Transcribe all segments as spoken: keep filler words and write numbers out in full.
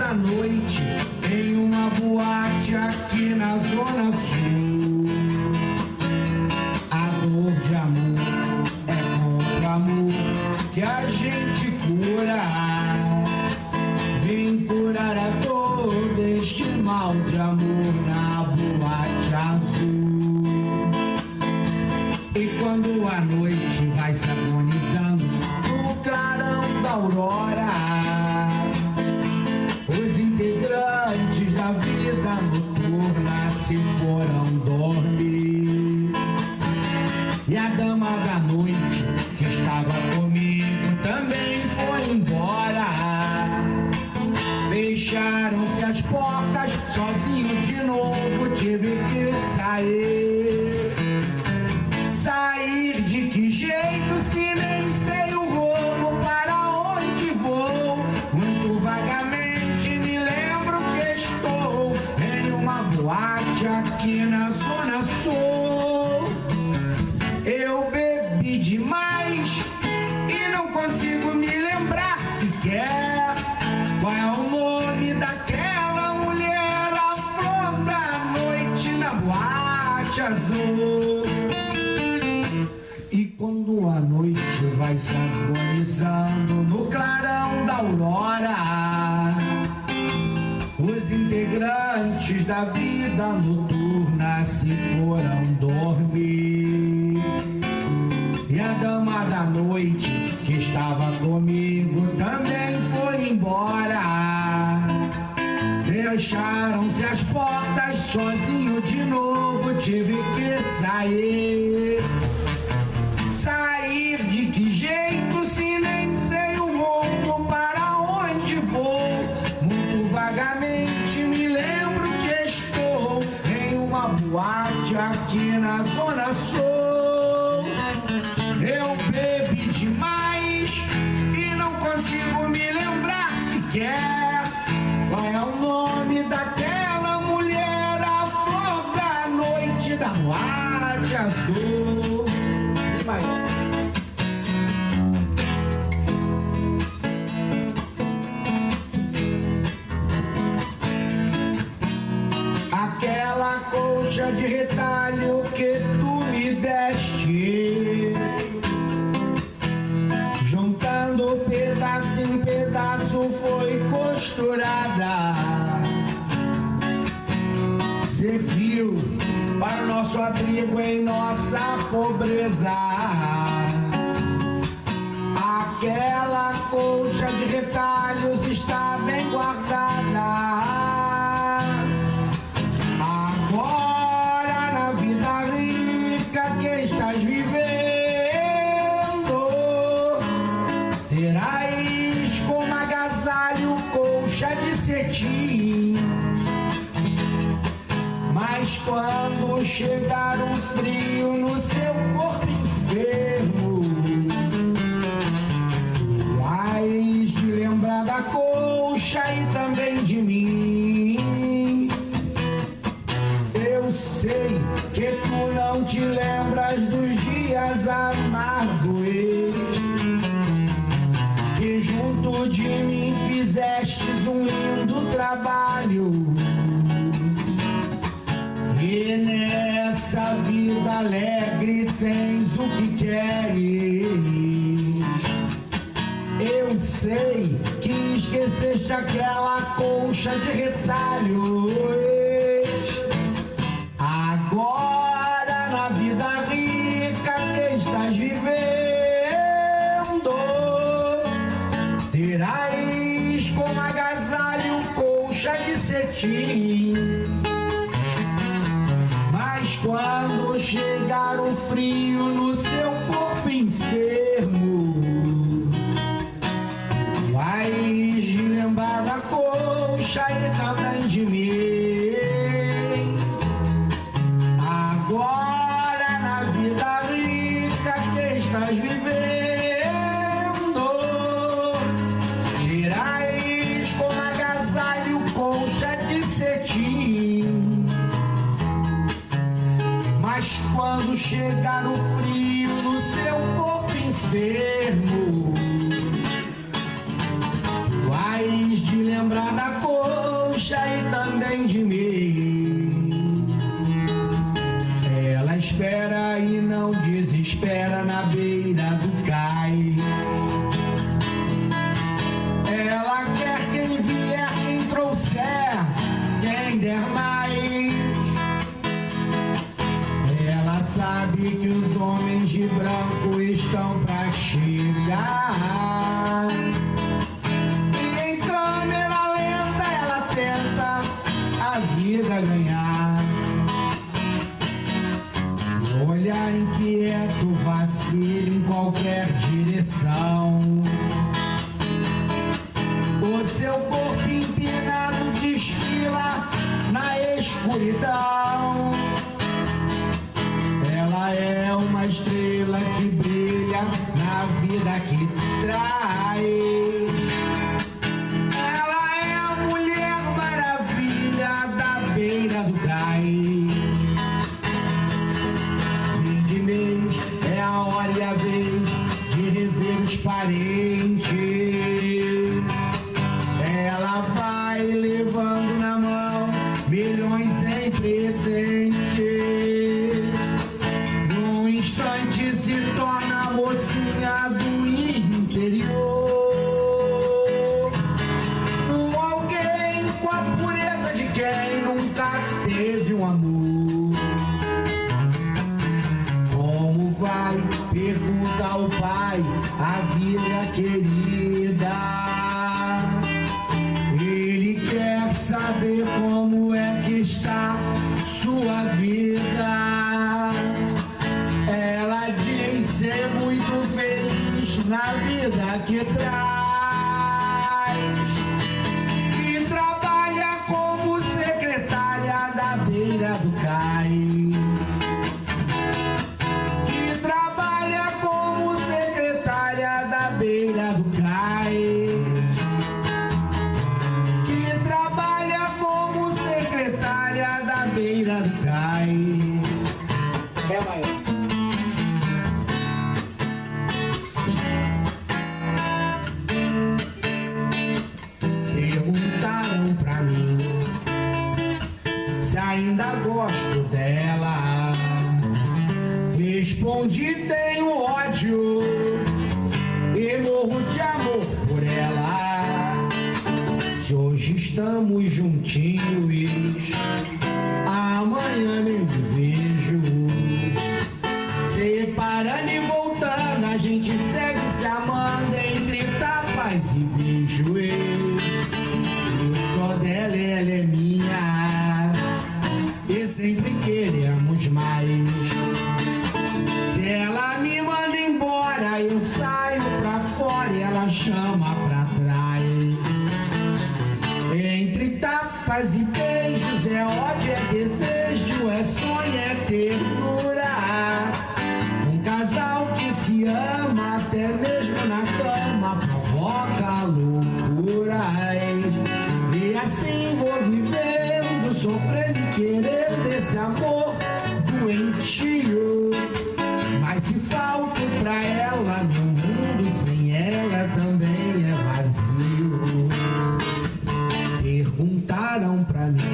da noite em uma boate aqui na Zona Sul. A dor de amor é contra amor que a gente cura. Vem curar a dor deste mal de amor na boate azul. E quando a noite vai se agonizando no clarão da aurora, os integrantes da vida noturna se foram dormir. E a dama da noite que estava comigo também foi embora. Fecharam-se as portas, sozinho de novo tive que sair. Sair de que jeito se nem sei o rumo para onde vou? Muito vagamente me lembro que estou em uma boate aqui na Zona Sul. Eu bebi demais e não consigo me lembrar sequer qual é o nome daquela mulher, a flor da noite na boate azul. E quando a noite vai se agonizando no clarão da aurora, os integrantes da vida noturna se foram dormir. E a dama da noite que estava comigo também foi embora. Fecharam-se as portas, sozinho de novo tive que sair. Sair de que jeito se nem sei o rumo para onde vou? Muito vagamente me lembro que estou em uma boate aqui na Zona Sul. Eu bebi demais e não consigo me lembrar sequer qual é o nome daquela mulher, a flor da noite da boate azul. Vai. Aquela colcha de retalho que tu me deste, juntando pedaço em pedaço foi costurada, serviu para o nosso abrigo em nossa pobreza. Aquela colcha de retalhos está bem guardada. Agora na vida rica que estás vivendo, terás como agasalho colcha de cetim. Mas quando chegar um frio no seu corpo enfermo, vais de lembrar da colcha e também de mim. Eu sei que tu não te lembras dos dias amargos que junto de mim fizestes um lindo trabalho. E nessa vida alegre tens o que queres. Eu sei que esqueceste aquela colcha de retalhos. Agora na vida rica que estás vivendo, terás como agasalho colcha de cetim. Mas quando chegar o frio no seu corpo enfermo, vais lembrar da colcha e também de mim. Agora na vida rica que estás vivendo, terás como agasalho colcha de cetim. Mas quando chegar o frio no seu corpo enfermo, vais de lembrar lembra da coxa e também de mim. Ela espera e não desespera na beira do cais. Ela quer quem vier, quem trouxer, quem der mais. Ela sabe que os homens de branco estão pra chegar. E em câmera lenta ela tenta a vida ganhar. Se olhar inquieto, vacila em qualquer direção. O seu corpo empinado desfila na escuridão. Ela é uma estrela que brilha na vida que traz. Ela é a mulher maravilha da beira do cais. Fim de mês é a hora e a vez de rever os parentes. Ela vai levando na mão milhões em presente. Num instante se torna a mocinha do interior. Um alguém com a pureza de quem nunca teve um amor. Como vai? Pergunta ao pai, a vida querida. Ele quer saber como é que está sua vida. Ela diz ser muito feliz na vida que traz. E trabalha como secretária da beira do cais. Que trabalha como secretária da beira do cais. Da beira do cais. É maior. Perguntaram pra mim se ainda gosto dela. Respondi: tenho ódio e morro de amor por ela. Se hoje estamos juntinhos, amanhã nem te vejo. Separando e voltando, a gente segue se amando entre tapas e beijos. Eu sou dela, ela é minha, e sempre queremos mais. Se ela me manda embora, eu saio pra fora e ela chama pra trás. Entre tapas e beijos é ódio, é desejo, é sonho, é ternura. Um casal que se ama até mesmo na cama provoca loucuras. E assim vou vivendo, sofrendo e querendo esse amor doentio. Mas se falto pra ela, meu mundo sem ela também é vazio. Perguntaram pra mim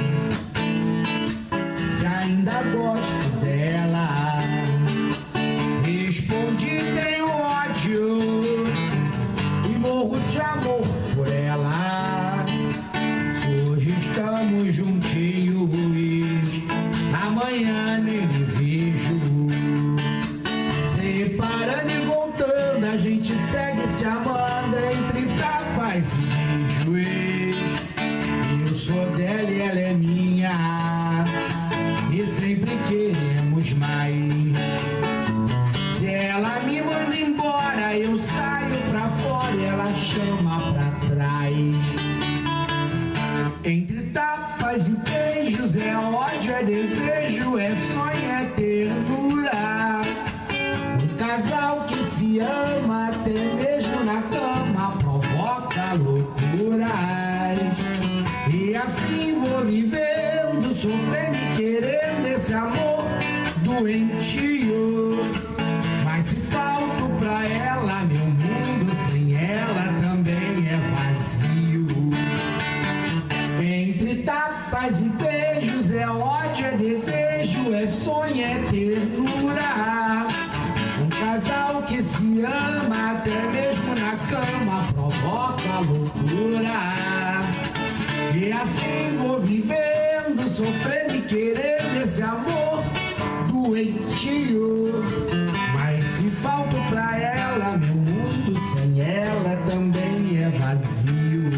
paz e beijos, é ódio, é desejo, é sonho, é ternura. Um casal que se ama, até mesmo na cama, provoca loucura. E assim vou vivendo, sofrendo e querendo esse amor doentio. Mas se falto pra ela, meu mundo sem ela também é vazio.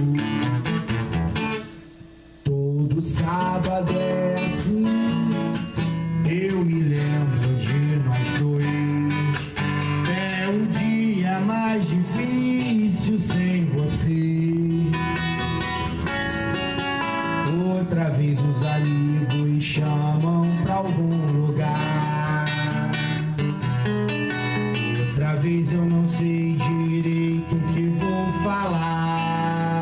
Todo sábado é assim, eu me lembro de nós dois. É um dia mais difícil sem você. Outra vez os amigos chamam pra algum lugar. Outra vez eu não sei direito o que vou falar.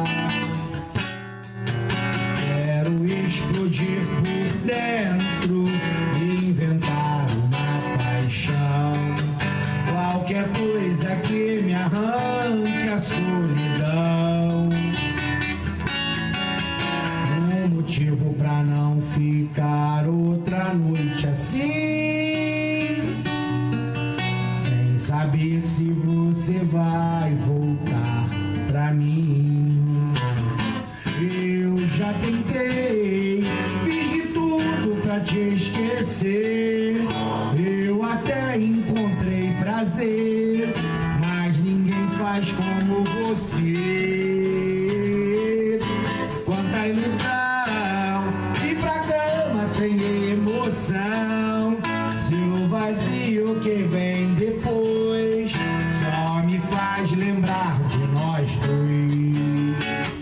Quero explodir por dentro e inventar uma paixão. Qualquer coisa que me arranque a solidão. Um motivo pra não ficar outra noite assim, sem saber se você vai voltar pra mim. Eu já tentei, fiz de tudo pra te esquecer. Eu até encontrei prazer, mas ninguém faz como você. Quanta ilusão, ir pra cama sem emoção. Seu vazio que vem depois só me faz lembrar de nós dois.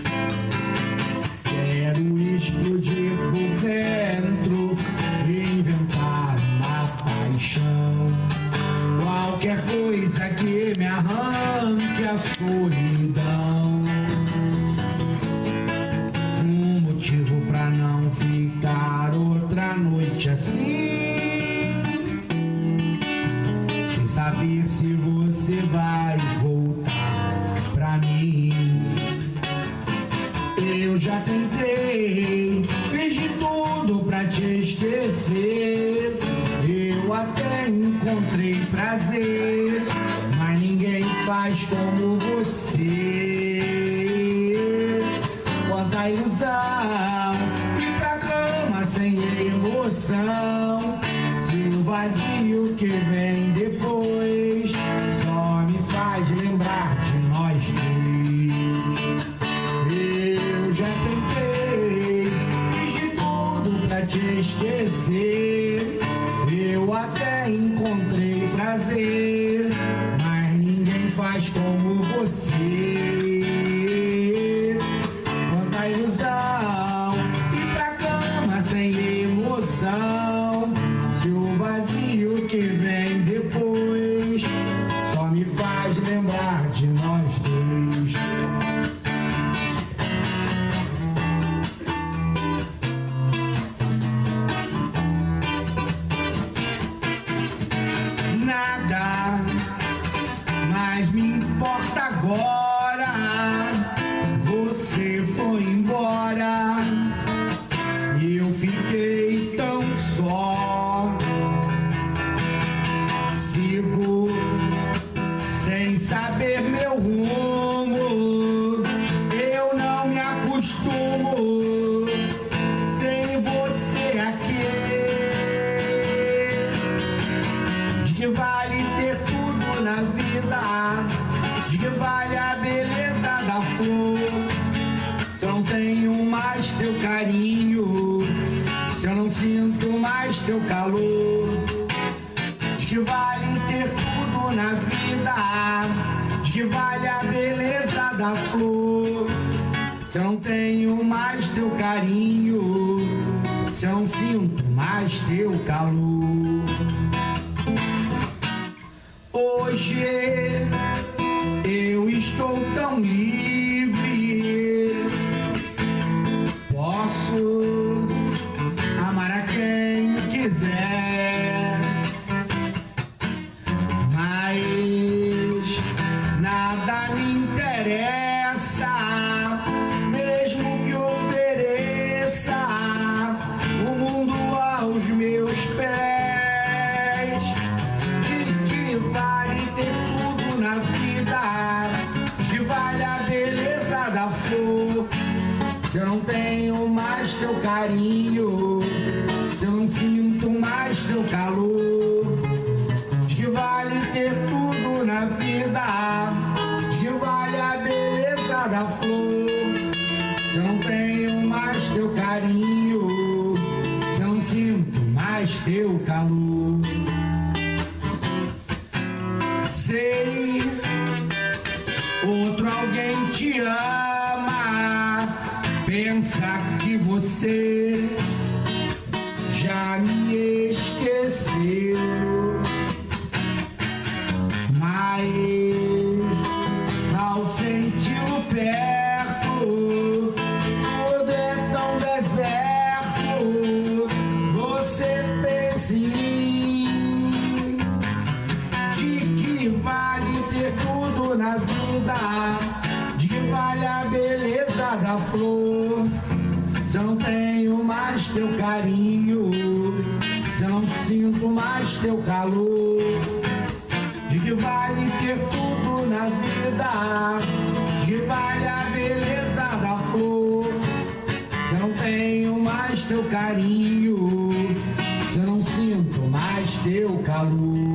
Quero explodir por dentro e inventar uma paixão. Qualquer coisa que me arranque a solidão. Um motivo pra não ficar outra noite assim, sem saber se você vai voltar pra mim. Eu já tentei, fiz de tudo pra te esquecer. Eu até encontrei prazer, mas ninguém faz como você. Quanta ilusão, ir pra cama sem emoção. Se o vazio que vem depois só me faz lembrar de nós dois. Eu já tentei, fiz de tudo pra te esquecer. Eu até encontrei prazer, mas ninguém faz como você. Quanta ilusão, ir pra cama sem emoção. Se o vazio que vem depois só me faz lembrar de nós dois. Nada mais me importa agora. Você foi embora e eu fiquei tão só. Sigo sem saber meu rumo. Eu não me acostumo sem você aqui. De que vale ter tudo na vida? De que vale a beleza da flor? Se eu não tenho mais teu carinho, se eu não sinto mais teu calor. De que vale ter tudo na vida? De que vale a beleza da flor? Se eu não tenho mais teu carinho, se eu não sinto mais teu calor. Hoje eu estou tão livre, posso amar a quem quiser, mas nada me interessa, mesmo que ofereça amor, se eu não tenho mais teu carinho, se eu não sinto mais teu calor, de que vale ter tudo na vida, de que vale a beleza da flor, se eu não tenho mais teu carinho, se eu não sinto mais teu calor. Sei, outro alguém te ama, pensa que você já me esqueceu, mas ao senti-lo perto, tudo é tão deserto. Você pensa em mim, de que vale ter tudo na vida, de que vale a beleza da flor, se eu não tenho mais teu carinho, se eu não sinto mais teu calor, de que vale ter tudo na vida, de que vale a beleza da flor, se eu não tenho mais teu carinho, se eu não sinto mais teu calor.